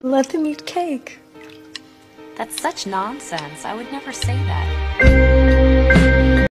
Let them eat cake. That's such nonsense. I would never say that.